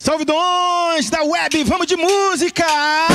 Salvidões da web, vamos de música!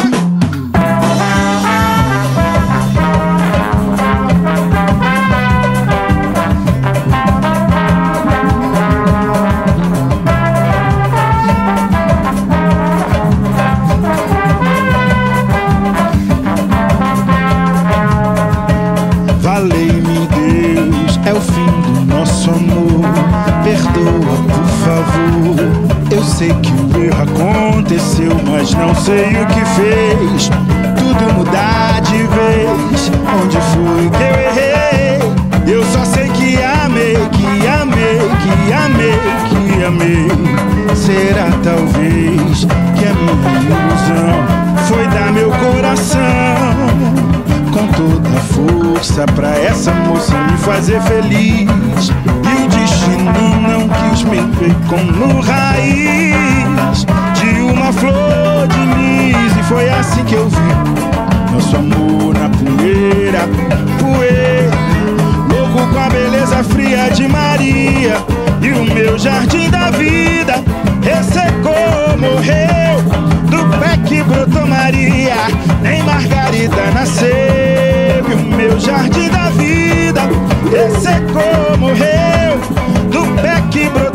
Valei-me Deus, é o fim do nosso amor. Perdoa, por favor. Eu sei que o erro aconteceu, mas não sei o que fez tudo mudar de vez. Onde foi que eu errei? Eu só sei que amei, que amei, que amei, que amei. Será talvez que a minha ilusão foi dar meu coração com toda a força pra essa moça me fazer feliz. E o destino não quis me ver como raiz de uma flor de lis. E foi assim que eu vi nosso amor na poeira, poeira, louco com a beleza fria de Maria. E o meu jardim da vida ressecou, morreu do pé que brotou Maria. Nem Margarida nasceu. E o meu jardim da vida ressecou, morreu do pé que brotou